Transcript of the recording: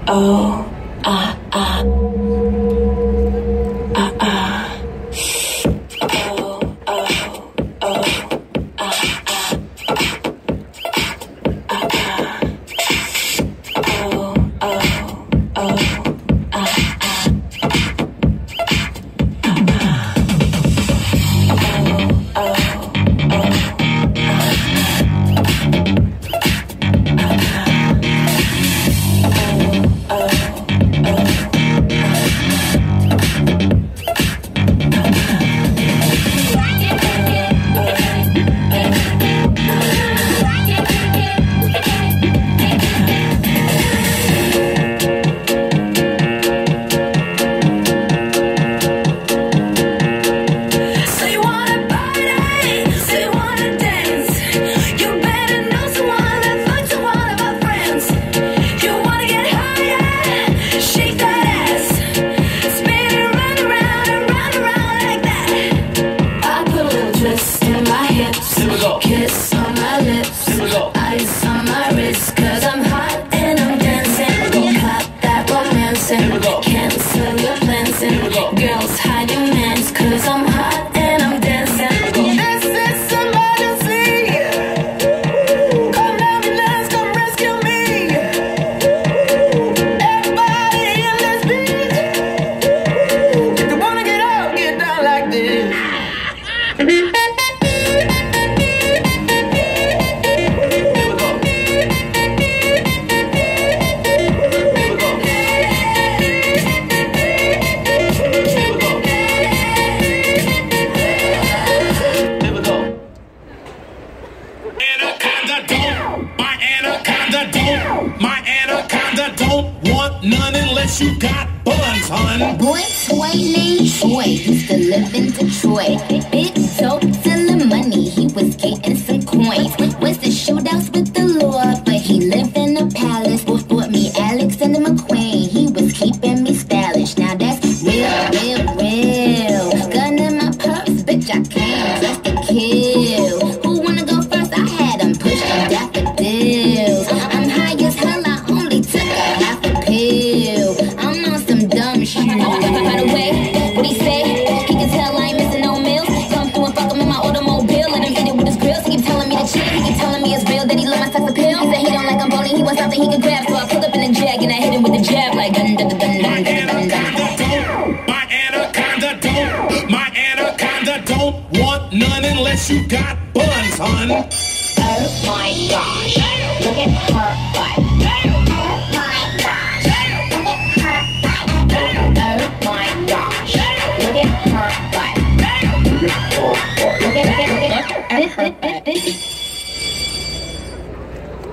oh, ah, ah, ah, ah. Oh, oh, oh, ah, ah, ah, ah. Oh, oh, oh, ah, ah. Kiss on my lips, ice on my wrist, 'cause I'm hot and I'm dancing. Cut that romancing, cancel your plans and girls hide your mans, 'cause I'm hot and I'm dancing. This is emergency. Come ambulance, come rescue me. Everybody in this beat. If you wanna get up, get down like this. My anaconda don't want none unless you got buns, hun. Boy, toy named Troy used to live in Detroit. Big dope, selling money, he was getting some coins. Was the shootouts with the law, but he lived in a palace. Bought me Alexander McQueen, he was keeping me stylish. Now that's real, real, real. Gun in my purse, bitch, I came just to kill. Who wanna go first? I had him pushing daffodils. I'm high as hell, I only took a half a pill. I'm on some dumb shit. By the way, what he say? He can tell I ain't missing no meals. Come through and fuck him in my automobile. Let him hit it with his grills. He keep telling me to chill. He keep telling me it's real that he love my sex appeal. He said he don't like I'm bony. He wants something he can grab. So I pull up in the jag and I hit him with the jab like dun dun dun dun dun dun dun. My anaconda don't want none unless you got buns, hun. Oh my gosh, look at her butt. Oh my gosh, look at her butt. Oh my gosh, look at her butt. Look at her butt.